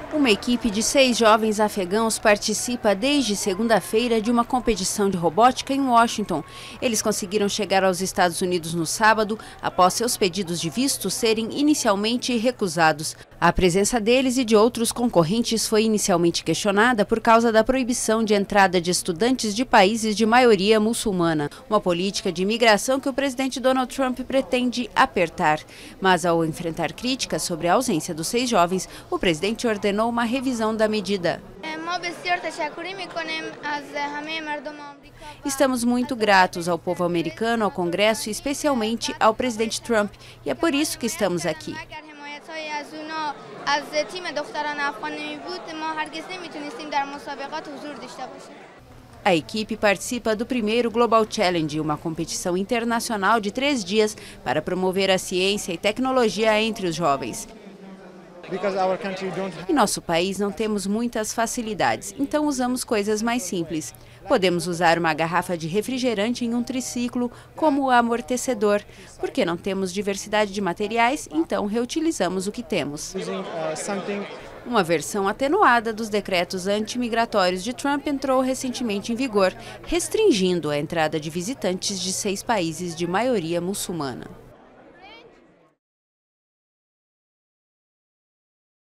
Uma equipe de 6 jovens afegãos participa desde segunda-feira de uma competição de robótica em Washington. Eles conseguiram chegar aos Estados Unidos no sábado, após seus pedidos de visto serem inicialmente recusados. A presença deles e de outros concorrentes foi inicialmente questionada por causa da proibição de entrada de estudantes de países de maioria muçulmana, uma política de imigração que o presidente Donald Trump pretende apertar. Mas ao enfrentar críticas sobre a ausência dos 6 jovens, o presidente ordenou uma revisão da medida. Estamos muito gratos ao povo americano, ao Congresso e especialmente ao presidente Trump, e é por isso que estamos aqui. A equipe participa do primeiro Global Challenge, uma competição internacional de 3 dias para promover a ciência e tecnologia entre os jovens. Em nosso país não temos muitas facilidades, então usamos coisas mais simples. Podemos usar uma garrafa de refrigerante em um triciclo como amortecedor. Porque não temos diversidade de materiais, então reutilizamos o que temos. Uma versão atenuada dos decretos antimigratórios de Trump entrou recentemente em vigor, restringindo a entrada de visitantes de 6 países de maioria muçulmana.